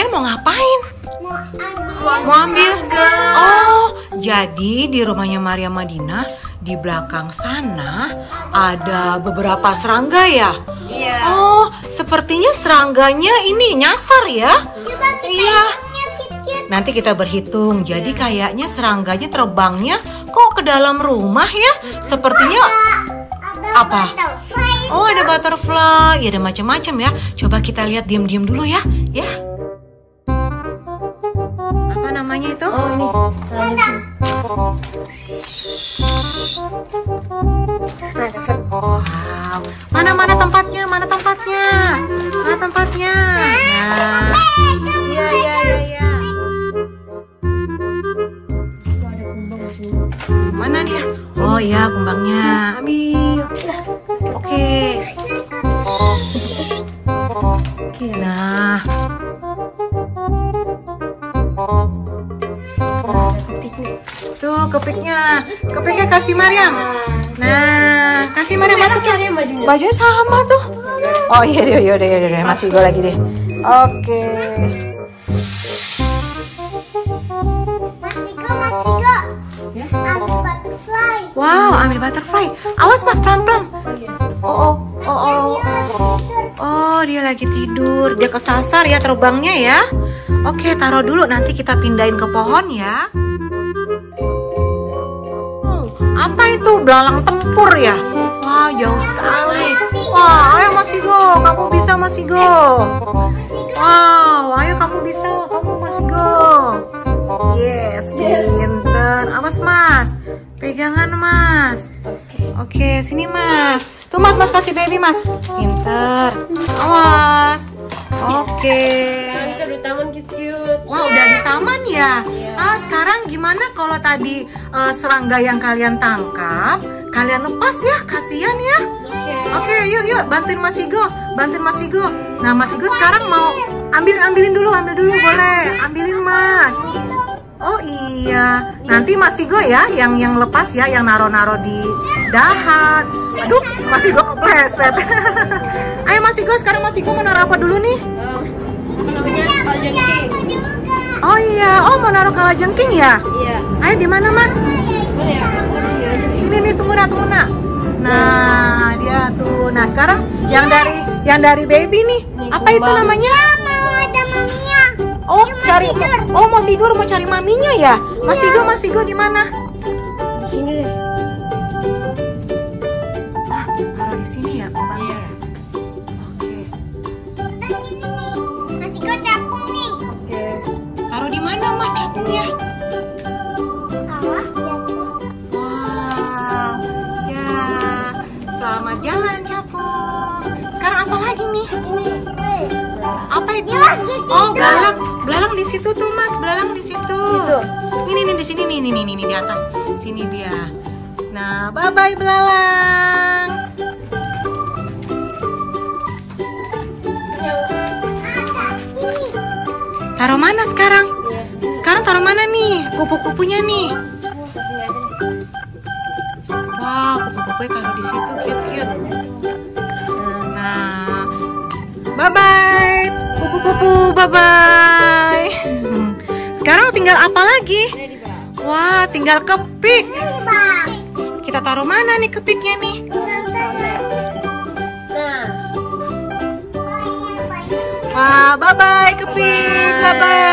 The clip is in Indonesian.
kalian mau ngapain? Mau ambil? Oh, jadi di rumahnya Maria Madinah di belakang sana ada beberapa serangga ya? Iya. Oh, sepertinya serangganya ini nyasar ya? Iya. Nanti kita berhitung. Jadi kayaknya serangganya terbangnya kok ke dalam rumah ya? Sepertinya apa? Oh, ada butterfly. Ya, ada macam-macam ya. Coba kita lihat diam-diam dulu ya. Ya. Apa namanya itu? Oh, ini. Wow. Mana tempatnya? Mana tempatnya? Mana tempatnya? Nah. Iya, iya, iya, iya. Mana dia? Oh iya, kumbangnya. Ambil. Oke. Nah. Tuh kepiknya. Kepiknya kasih Mariam. Nah, kasih Mariam masukin. Bajunya sama tuh. Oh iya, yaudah. Masih gue lagi deh. Oke. Wow, ambil butterfly. Awas mas, pelan-pelan. Oh, dia lagi tidur. Dia kesasar ya terbangnya ya. Oke, taruh dulu. Nanti kita pindahin ke pohon ya. Oh, apa itu? Belalang tempur ya? Wah, jauh sekali. Wah, ayo Mas Vigo. Kamu bisa Mas Vigo. Wow, ayo kamu bisa. Kamu Mas Vigo. Yes, pinter. Awas mas. Pegangan mas. Oke, sini mas. Tuh mas kasih baby mas. Pinter. Awas. Oke. Kita di taman cute-cute. Wah, udah di taman ya. Sekarang gimana kalau tadi serangga yang kalian tangkap, kalian lepas ya, kasihan ya. Oke, yuk bantuin Mas Vigo. Nah, Mas Vigo sekarang mau ambil dulu boleh. Ambilin mas. Oh iya, nanti Mas Vigo ya yang lepas ya, yang naro di dahan. Aduh, Mas Vigo kepleset. Ayo Mas Vigo, sekarang Mas Vigo mau naruh apa dulu nih? Namanya kalajengking. Oh iya, mau naruh kalajengking ya? Iya. Ayo di mana Mas? Sini nih, tunggu nak. Nah, dia tuh. Nah, sekarang yang dari baby nih. Apa itu namanya? Oh, mau tidur, mau cari maminya ya? Mas Vigo di mana? Di sini deh. Wah, taruh di sini ya kumbangnya ya. Oke. Mas Vigo capung nih. Oke. Taruh di mana Mas capungnya? Awas jatuh. Wow. Ya. Selamat jalan capung. Sekarang apa lagi nih? Apa itu? Oh, belalang di situ tuh Mas, belalang di situ. Ini di sini nih di atas. Sini dia. Nah, bye bye belalang. Taruh mana sekarang? Sekarang taruh mana nih? Kupu-kupunya nih. Wow, kupu-kupunya taruh di situ, cute. Nah, bye bye. Kupu-kupu, bye-bye. Sekarang tinggal apa lagi? Wah, tinggal kepik. Kita taruh mana nih kepiknya nih? Wah, bye-bye kepik, bye-bye.